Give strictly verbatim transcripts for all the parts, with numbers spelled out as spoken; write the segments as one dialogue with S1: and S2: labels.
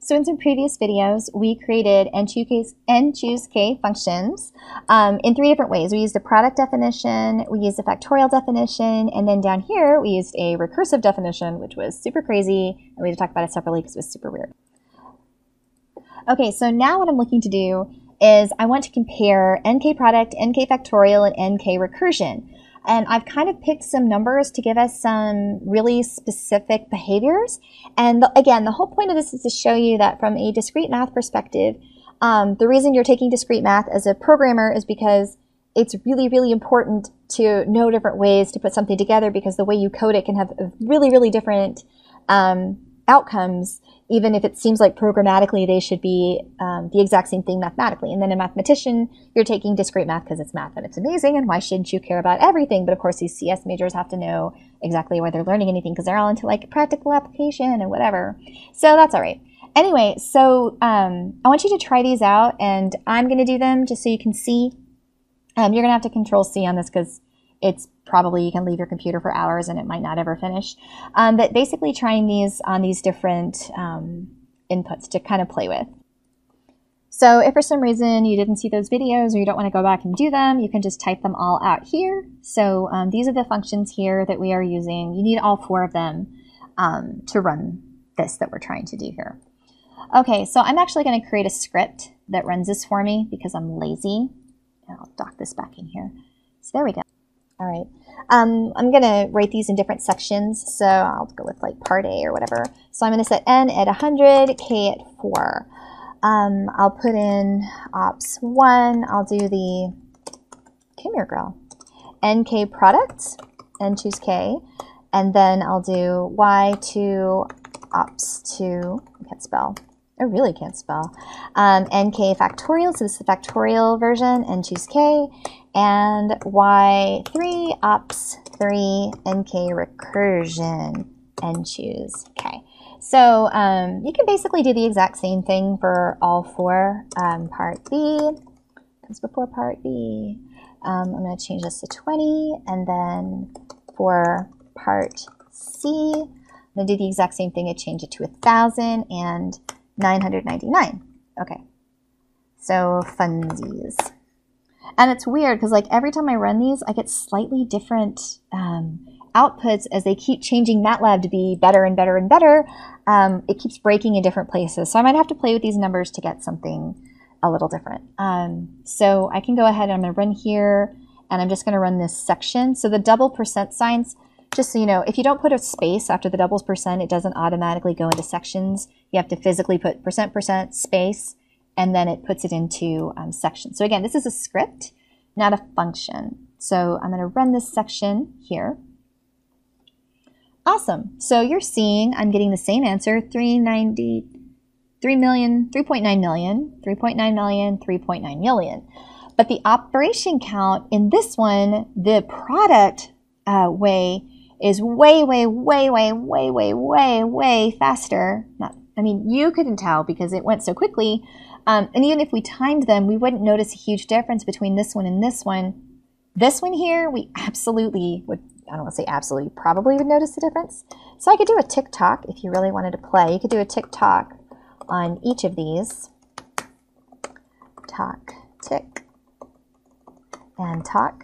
S1: So in some previous videos, we created NChooseK functions um, in three different ways. We used a product definition, we used a factorial definition, and then down here we used a recursive definition, which was super crazy, and we had to talk about it separately because it was super weird. Okay, so now what I'm looking to do is I want to compare N K product, N K factorial, and N K recursion. And I've kind of picked some numbers to give us some really specific behaviors. And the, again, the whole point of this is to show you that from a discrete math perspective, um, the reason you're taking discrete math as a programmer is because it's really, really important to know different ways to put something together, because the way you code it can have really, really different um, outcomes, even if it seems like programmatically they should be um, the exact same thing mathematically. And then a mathematician, you're taking discrete math because it's math and it's amazing, and why shouldn't you care about everything? But of course these C S majors have to know exactly why they're learning anything, because they're all into like practical application and whatever. So that's all right. Anyway, so um, I want you to try these out, and I'm going to do them just so you can see. Um, you're going to have to control C on this because it's probably, you can leave your computer for hours and it might not ever finish. Um, but basically trying these on these different um, inputs to kind of play with. So if for some reason you didn't see those videos or you don't want to go back and do them, you can just type them all out here. So um, these are the functions here that we are using. You need all four of them um, to run this that we're trying to do here. Okay, so I'm actually going to create a script that runs this for me because I'm lazy. I'll dock this back in here. So there we go. All right, um, I'm going to write these in different sections, so I'll go with like part A or whatever. So I'm going to set n at one hundred, k at four. Um, I'll put in ops one, I'll do the, come here girl, nk product, NChooseK, and then I'll do y two, ops two, I can't spell. I really can't spell. Um, nk factorial, so this is the factorial version, NChooseK, and y three, ops three, nk recursion, NChooseK. So um, you can basically do the exact same thing for all four. Um, part B comes before part B. Um, I'm going to change this to twenty, and then for part C, I'm going to do the exact same thing and change it to one thousand and nine hundred ninety-nine. Okay, so funsies. And it's weird because like every time I run these, I get slightly different um, outputs as they keep changing MATLAB to be better and better and better. Um, it keeps breaking in different places. So I might have to play with these numbers to get something a little different. Um, so I can go ahead and I'm going to run here, and I'm just going to run this section. So the double percent signs, just so you know, if you don't put a space after the doubles percent, it doesn't automatically go into sections. You have to physically put percent percent space, and then it puts it into um, sections. So again, this is a script, not a function. So I'm going to run this section here. Awesome. So you're seeing I'm getting the same answer, three ninety, three million, three point nine million, three point nine million, three point nine million. But the operation count in this one, the product uh, way, is way, way, way, way, way, way, way, way faster. Not, I mean, you couldn't tell because it went so quickly. Um, and even if we timed them, we wouldn't notice a huge difference between this one and this one. This one here, we absolutely would, I don't want to say absolutely, probably would notice the difference. So I could do a tick-tock if you really wanted to play. You could do a tick-tock on each of these. Tock, tick, and tock.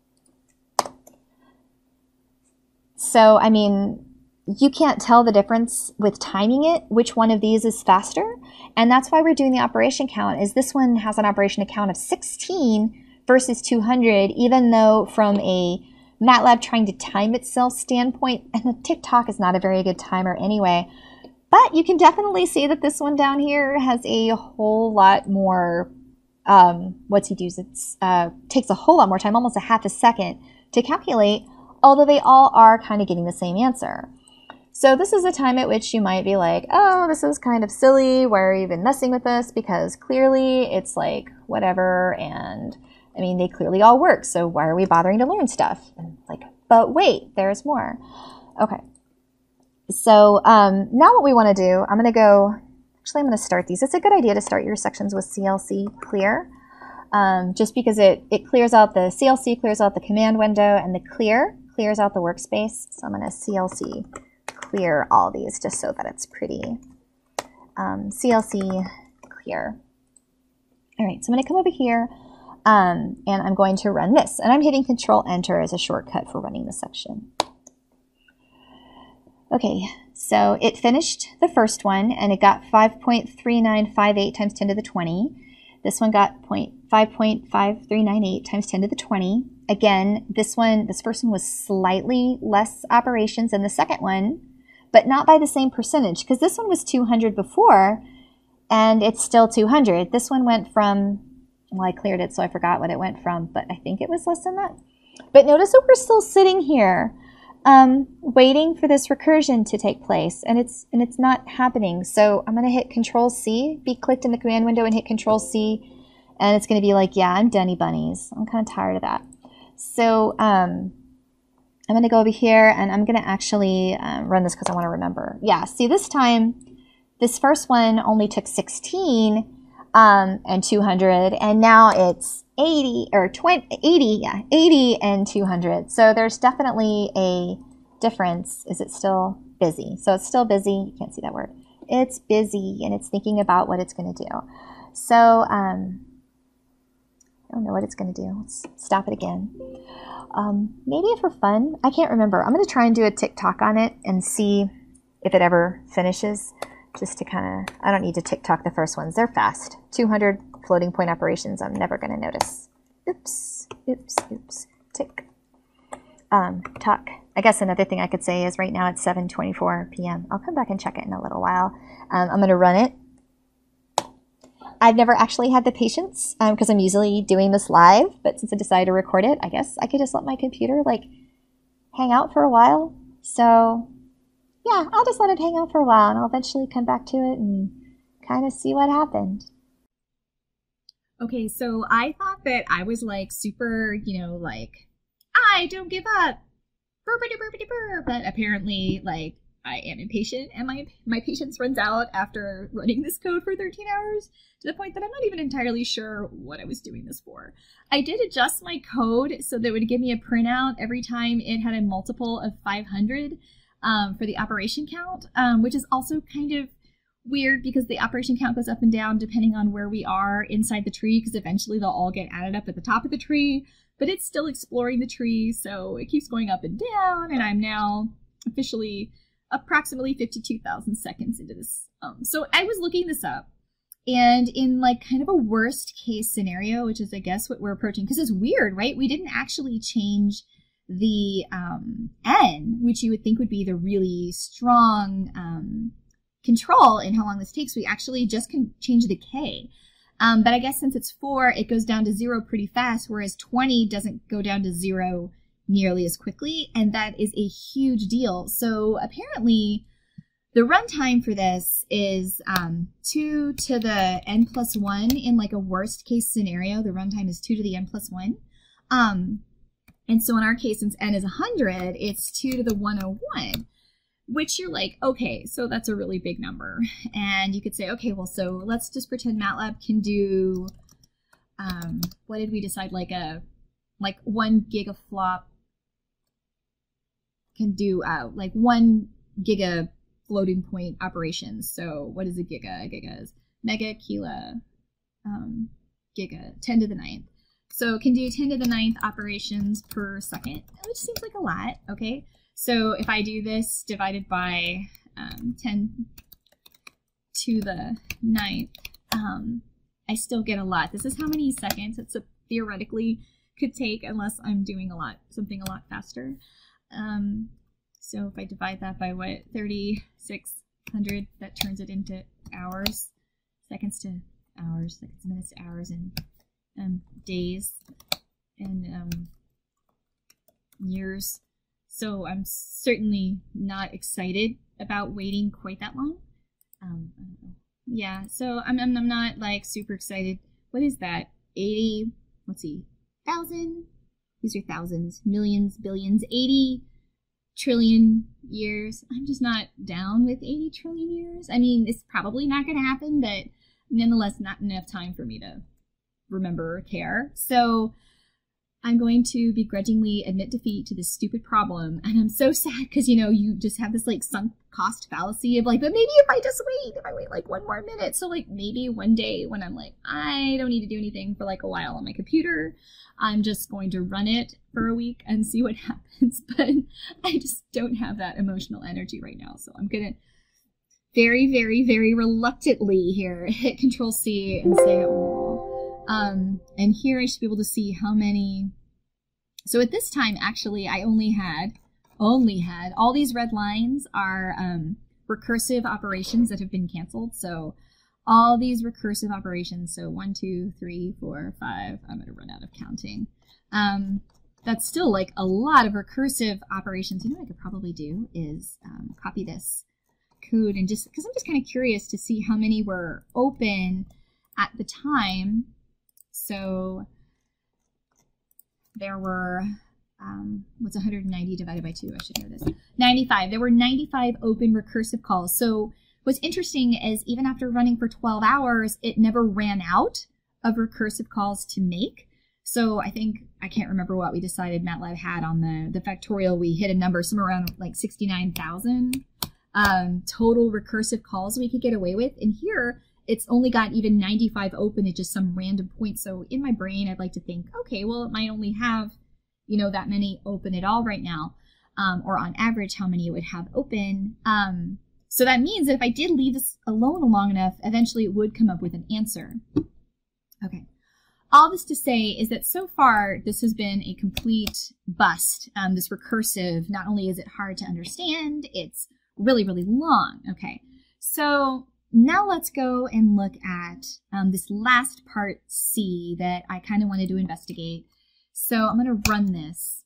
S1: So, I mean, you can't tell the difference with timing it, which one of these is faster. And that's why we're doing the operation count, is this one has an operation count of sixteen versus two hundred, even though from a MATLAB trying to time itself standpoint, and the tick-tock is not a very good timer anyway. But you can definitely see that this one down here has a whole lot more, um, what's he does? It uh, takes a whole lot more time, almost a half a second to calculate, although they all are kind of getting the same answer. So this is a time at which you might be like, oh, this is kind of silly. Why are you even messing with this? Because clearly it's like whatever, and I mean, they clearly all work. So why are we bothering to learn stuff? And like, but wait, there's more. Okay. So um, now what we want to do, I'm going to go, actually I'm going to start these. It's a good idea to start your sections with C L C clear, um, just because it, it clears out the C L C, clears out the command window, and the clear clears out the workspace. So I'm going to C L C clear all these just so that it's pretty um, C L C clear. All right, so I'm going to come over here um, and I'm going to run this. And I'm hitting Control Enter as a shortcut for running the section. Okay, so it finished the first one and it got five point three nine five eight times ten to the twenty. This one got five point five three nine eight times ten to the twenty. Again, this one, this first one was slightly less operations than the second one, but not by the same percentage, because this one was two hundred before and it's still two hundred. This one went from, well, I cleared it so I forgot what it went from, but I think it was less than that. But notice that we're still sitting here um, waiting for this recursion to take place, and it's and it's not happening. So I'm going to hit Control C, be clicked in the command window and hit Control C, and it's going to be like, yeah, I'm dunny bunnies. I'm kind of tired of that. So um, I'm going to go over here and I'm going to actually um, run this because I want to remember. Yeah, see this time, this first one only took sixteen um, and two hundred, and now it's eighty or twenty, eighty, yeah, eighty and two hundred. So there's definitely a difference. Is it still busy? So it's still busy. You can't see that word. It's busy and it's thinking about what it's going to do. So um, I don't know what it's going to do. Let's stop it again. Um, maybe for fun, I can't remember. I'm going to try and do a TikTok on it and see if it ever finishes. Just to kind of, I don't need to TikTok the first ones. They're fast. two hundred floating point operations I'm never going to notice. Oops, oops, oops, tick. Um, talk. I guess another thing I could say is right now it's seven twenty-four p m I'll come back and check it in a little while. Um, I'm going to run it. I've never actually had the patience because um, I'm usually doing this live, but since I decided to record it, I guess I could just let my computer like hang out for a while. So yeah, I'll just let it hang out for a while and I'll eventually come back to it and kind of see what happened.
S2: Okay, so I thought that I was like super, you know, like, I don't give up, burr-ba-da-burr-ba-da-burr. But apparently, like, I am impatient and my my patience runs out after running this code for thirteen hours to the point that I'm not even entirely sure what I was doing this for. I did adjust my code so that it would give me a printout every time it had a multiple of five hundred um, for the operation count, um, which is also kind of weird because the operation count goes up and down depending on where we are inside the tree, because eventually they'll all get added up at the top of the tree, but it's still exploring the tree, so it keeps going up and down, and I'm now officially approximately fifty-two thousand seconds into this. Um, so I was looking this up, and in like kind of a worst case scenario, which is I guess what we're approaching, because it's weird, right? We didn't actually change the um, N, which you would think would be the really strong um, control in how long this takes. We actually just can change the K. Um, but I guess since it's four, it goes down to zero pretty fast, whereas twenty doesn't go down to zero nearly as quickly, and that is a huge deal. So apparently the runtime for this is um, two to the n plus one. In like a worst case scenario, the runtime is two to the n plus one. Um, and so in our case, since n is one hundred, it's two to the one hundred one, which you're like, okay, so that's a really big number. And you could say, okay, well, so let's just pretend MATLAB can do, um, what did we decide, like a, like one gigaflop can do uh, like one giga floating point operations. So what is a giga? A giga is mega, kilo, um, giga, ten to the ninth. So it can do ten to the ninth operations per second, which seems like a lot, okay? So if I do this divided by um, ten to the ninth, um, I still get a lot. This is how many seconds it theoretically could take unless I'm doing a lot, something a lot faster. Um, so if I divide that by what, thirty-six hundred, that turns it into hours, seconds to hours, seconds, minutes to hours, and um, days, and um, years. So I'm certainly not excited about waiting quite that long. Um, I don't know. Yeah, so I'm, I'm, I'm not like super excited. What is that? eighty, let's see, thousand? These are thousands, millions, billions, eighty trillion years. I'm just not down with eighty trillion years. I mean, it's probably not going to happen, but nonetheless, not enough time for me to remember or care. So I'm going to begrudgingly admit defeat to this stupid problem. And I'm so sad because, you know, you just have this like sunk cost fallacy of like, but maybe if I just wait, if I wait like one more minute. So like maybe one day when I'm like, I don't need to do anything for like a while on my computer, I'm just going to run it for a week and see what happens. But I just don't have that emotional energy right now. So I'm going to very, very, very reluctantly here hit Control C and say, oh. Um, and here I should be able to see how many. So at this time, actually, I only had, only had, all these red lines are um, recursive operations that have been canceled. So all these recursive operations, so one, two, three, four, five, I'm going to run out of counting. Um, that's still like a lot of recursive operations. You know what I could probably do is um, copy this code and just, because I'm just kind of curious to see how many were open at the time. So there were, um, what's one hundred ninety divided by two? I should know this. ninety-five. There were ninety-five open recursive calls. So what's interesting is even after running for twelve hours, it never ran out of recursive calls to make. So I think, I can't remember what we decided MATLAB had on the, the factorial. We hit a number somewhere around like sixty-nine thousand um, total recursive calls we could get away with. And here, it's only got even ninety-five open at just some random point. So in my brain, I'd like to think, okay, well, it might only have, you know, that many open at all right now. Um, or on average, how many it would have open. Um, so that means that if I did leave this alone long enough, eventually it would come up with an answer. Okay. All this to say is that so far, this has been a complete bust. Um, this recursive, not only is it hard to understand, it's really, really long. Okay. So now let's go and look at um, this last part C that I kind of wanted to investigate. So I'm going to run this.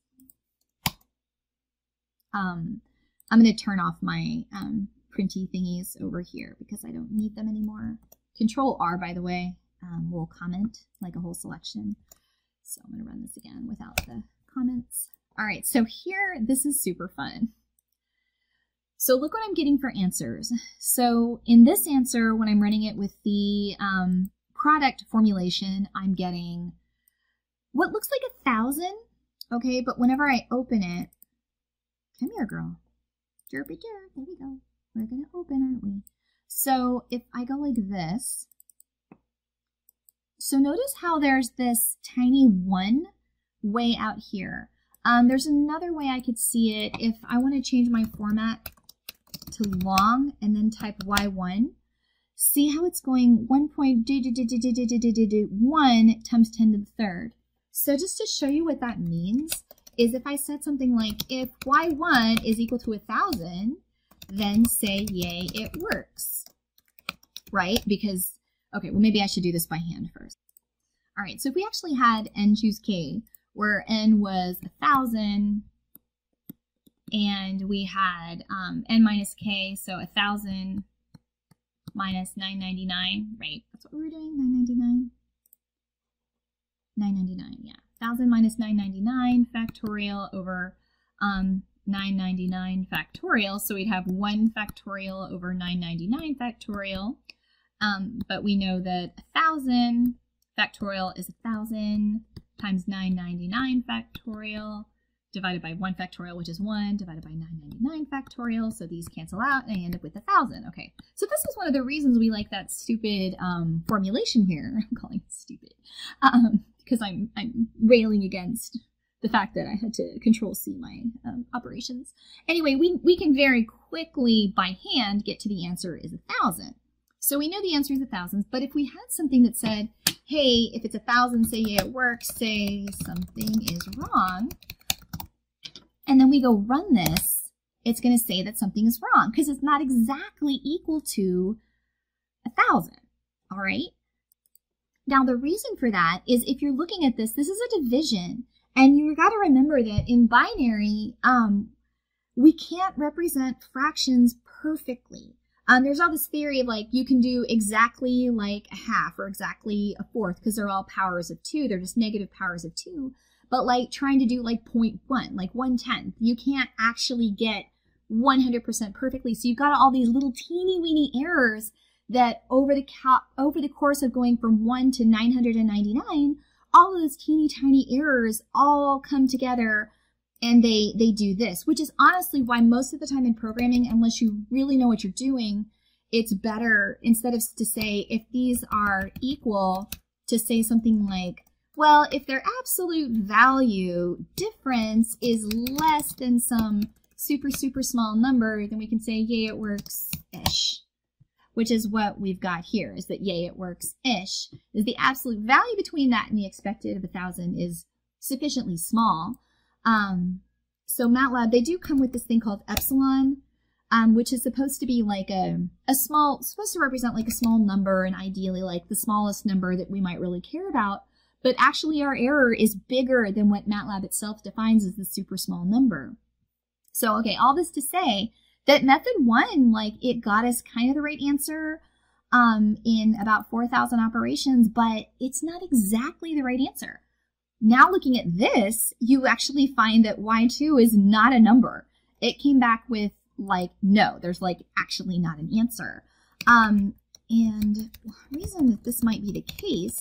S2: Um, I'm going to turn off my um, printy thingies over here because I don't need them anymore. Control R, by the way, um, will comment like a whole selection. So I'm going to run this again without the comments. All right, so here, this is super fun. So look what I'm getting for answers. So in this answer, when I'm running it with the um, product formulation, I'm getting what looks like a thousand, okay? But whenever I open it, come here, girl. Derpy derp, there we go. We're gonna open, aren't we? So if I go like this, so notice how there's this tiny one way out here. Um, there's another way I could see it if I want to change my format to long and then type Y one. See how it's going one point one times ten to the third. So just to show you what that means is if I said something like if Y one is equal to a thousand, then say yay, it works, right? Because, okay, well maybe I should do this by hand first. All right, so if we actually had NChooseK where N was a thousand, and we had um, N minus K, so one thousand minus nine ninety-nine, right? That's what we were doing, nine ninety-nine? nine ninety-nine, yeah. one thousand minus nine ninety-nine factorial over um, nine ninety-nine factorial. So we'd have one factorial over nine ninety-nine factorial. Um, but we know that one thousand factorial is one thousand times nine ninety-nine factorial divided by one factorial, which is one, divided by nine ninety-nine factorial. So these cancel out, and I end up with one thousand. Okay, so this is one of the reasons we like that stupid um, formulation here. I'm calling it stupid um, because I'm, I'm railing against the fact that I had to control C my um, operations. Anyway, we, we can very quickly, by hand, get to the answer is one thousand. So we know the answer is one thousand, but if we had something that said, hey, if it's one thousand, say yeah, it works, say something is wrong, and then we go run this, it's going to say that something is wrong because it's not exactly equal to one thousand, all right? Now, the reason for that is if you're looking at this, this is a division, and you've got to remember that in binary, um, we can't represent fractions perfectly. Um, there's all this theory of like you can do exactly like a half or exactly a fourth because they're all powers of two. They're just negative powers of two. But like trying to do like zero point one, like one tenth, you can't actually get one hundred percent perfectly. So you've got all these little teeny weeny errors that over the cap, over the course of going from one to nine hundred ninety-nine all of those teeny tiny errors all come together and they, they do this, which is honestly why most of the time in programming, unless you really know what you're doing, it's better instead of to say if these are equal to say something like, well, if their absolute value difference is less than some super, super small number, then we can say, yay, it works-ish, which is what we've got here, is that yay, it works-ish, is the absolute value between that and the expected of one thousand is sufficiently small. Um, so MATLAB, they do come with this thing called epsilon, um, which is supposed to be like a, a small, supposed to represent like a small number, and ideally like the smallest number that we might really care about. But actually our error is bigger than what MATLAB itself defines as the super small number. So, okay, all this to say that method one, like, it got us kind of the right answer um, in about four thousand operations, but it's not exactly the right answer. Now looking at this, you actually find that Y two is not a number. It came back with, like, no, there's, like, actually not an answer. Um, and the reason that this might be the case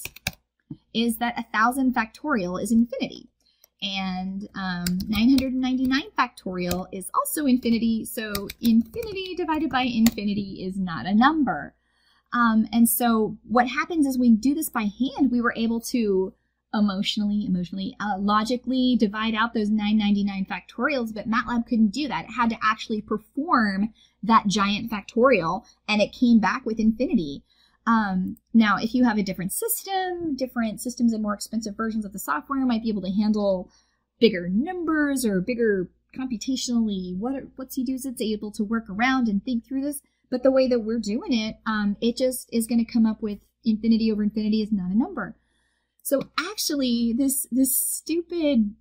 S2: is that one thousand factorial is infinity. And um, nine hundred ninety-nine factorial is also infinity, so infinity divided by infinity is not a number. Um, and so what happens is we do this by hand, we were able to emotionally, emotionally, uh, logically divide out those nine hundred ninety-nine factorials, but MATLAB couldn't do that. It had to actually perform that giant factorial, and it came back with infinity. Um, now, if you have a different system, different systems and more expensive versions of the software might be able to handle bigger numbers or bigger computationally, what what's-he-does, it's able to work around and think through this. But the way that we're doing it, um, it just is going to come up with infinity over infinity is not a number. So actually, this this stupid,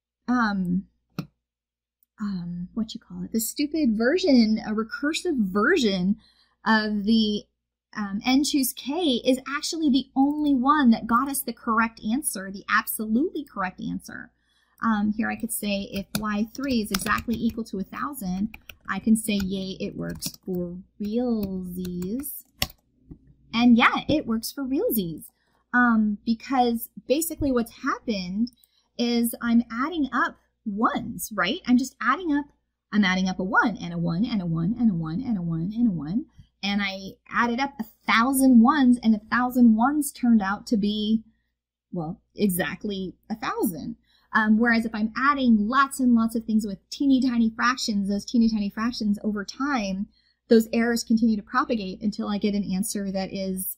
S2: um, um, what you call it, this stupid version, a recursive version of the Um, NChooseK is actually the only one that got us the correct answer, the absolutely correct answer. Um, here I could say if Y three is exactly equal to one thousand, I can say, yay, it works for realsies. And yeah, it works for realsies. Um, because basically what's happened is I'm adding up ones, right? I'm just adding up, I'm adding up a one and a one and a one and a one and a one and a one. And I added up a thousand ones, and a thousand ones turned out to be, well, exactly a thousand. Um, whereas if I'm adding lots and lots of things with teeny tiny fractions, those teeny tiny fractions over time, those errors continue to propagate until I get an answer that is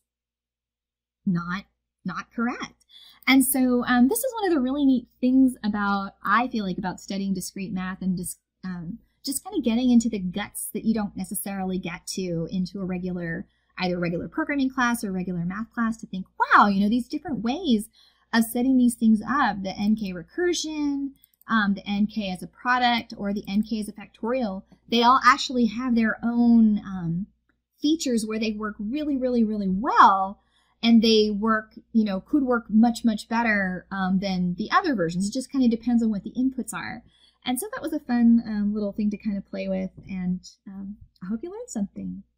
S2: not, not correct. And so um, this is one of the really neat things about, I feel like, about studying discrete math and just, um, just kind of getting into the guts that you don't necessarily get to into a regular, either regular programming class or regular math class, to think, wow, you know, these different ways of setting these things up, the N K recursion, um, the N K as a product, or the N K as a factorial, they all actually have their own um, features where they work really, really, really well, and they work, you know, could work much, much better um, than the other versions. It just kind of depends on what the inputs are. And so that was a fun um, little thing to kind of play with, and um, I hope you learned something.